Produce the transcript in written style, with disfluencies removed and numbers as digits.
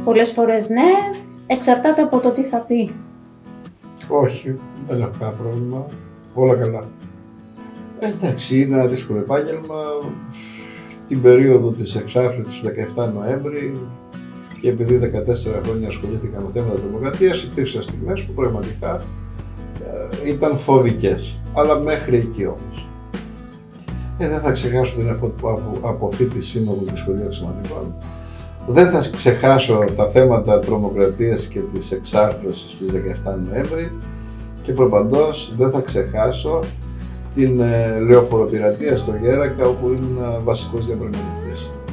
Πολλές φορές ναι, εξαρτάται από το τι θα πει. Όχι, δεν έχω κανένα πρόβλημα. Όλα καλά. Εντάξει, είναι ένα δύσκολο επάγγελμα. Την περίοδο της εξάρτησης του 17 Νοέμβρη και επειδή 14 χρόνια ασχολήθηκα με θέματα τρομοκρατίας, υπήρξαν στιγμές που πραγματικά ήταν φοβικές. Αλλά μέχρι εκεί όμως. Δεν θα ξεχάσω την αποφύτιση σύνοδου του Σχολείου Αξιωματικών. Δεν θα ξεχάσω τα θέματα τρομοκρατίας και της εξάρθρωσης του 17 Νοέμβρη και προπαντός δεν θα ξεχάσω την λεωφοροπειρατεία στο Γέρακα, όπου ήμουν βασικός διαπραγματευτής.